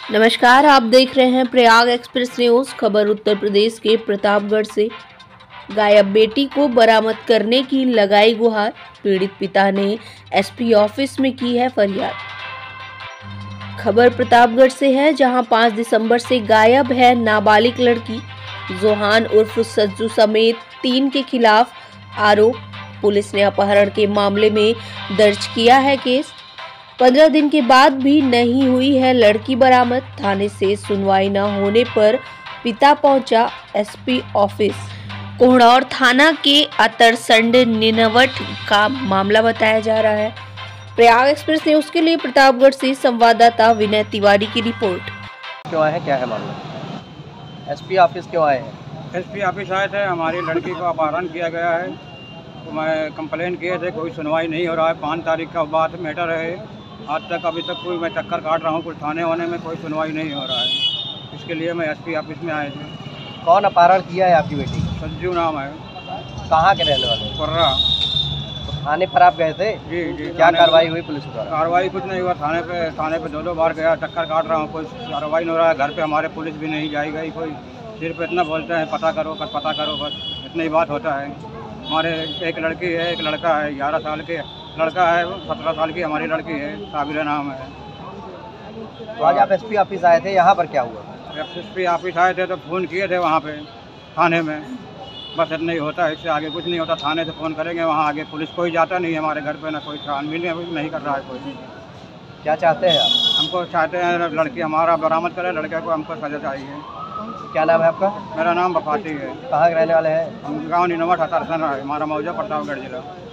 नमस्कार, आप देख रहे हैं प्रयाग एक्सप्रेस न्यूज। खबर उत्तर प्रदेश के प्रतापगढ़ से। गायब बेटी को बरामद करने की लगाई गुहार। पीड़ित पिता ने एसपी ऑफिस में की है फरियाद। खबर प्रतापगढ़ से है, जहां 5 दिसंबर से गायब है नाबालिग लड़की जोहान उर्फ सज्जू समेत 3 के खिलाफ आरोप। पुलिस ने अपहरण के मामले में दर्ज किया है केस। 15 दिन के बाद भी नहीं हुई है लड़की बरामद। थाने से सुनवाई न होने पर पिता पहुंचा एसपी ऑफिस। कोहड़ौर थाना के अतरसंड निनवट का मामला बताया जा रहा है। प्रयाग एक्सप्रेस न्यूज के लिए प्रतापगढ़ से संवाददाता विनय तिवारी की रिपोर्ट। क्यों आए हैं, क्या है मामला? एसपी ऑफिस क्यों आए हैं? एसपी ऑफिस आए थे। हमारी लड़की को अपहरण किया गया है, तो मैं कंप्लेन किए थे, कोई सुनवाई नहीं हो रहा है। 5 तारीख का बात मैटर है, आज तक अभी तक कोई मैं चक्कर काट रहा हूँ, कुछ थाने वाने में कोई सुनवाई नहीं हो रहा है। इसके लिए मैं एसपी ऑफिस में आए थे। कौन अपहरण किया है आपकी बेटी? सज्जू नाम है। कहाँ के रहने वाले? कुर्रा। तो थाने पर आप गए थे? जी जी। क्या कार्रवाई हुई पुलिस द्वारा? कार्रवाई कुछ नहीं हुआ। थाने पे 2 बार गया, चक्कर काट रहा हूँ, कोई कार्रवाई नहीं हो रहा है। घर पे हमारे पुलिस भी नहीं जाई गई, कोई सिर्फ इतना बोलते हैं पता करो बस इतना ही बात होता है। हमारे एक लड़की है, एक लड़का है। 11 साल के लड़का है, 17 साल की हमारी लड़की है, साबिरा नाम है। तो आज आप एसपी ऑफिस आए थे, यहाँ पर क्या हुआ? एसपी ऑफिस आए थे तो फ़ोन किए थे वहाँ पे थाने में, बस इतना ही होता है, इससे आगे कुछ नहीं होता। थाने से फ़ोन करेंगे, वहाँ आगे पुलिस कोई जाता नहीं है हमारे घर पे, ना कोई छानबीन नहीं कर रहा है कोई। क्या चाहते हैं आप? हमको चाहते हैं लड़की हमारा बरामद करे, लड़के को हमको सजा चाहिए। क्या नाम है आपका? मेरा नाम बफाती है। कहाँ के रहने वाले हैं? हम गाँव निनवट हतारसन है, हमारा मौजा प्रतापगढ़ जिला।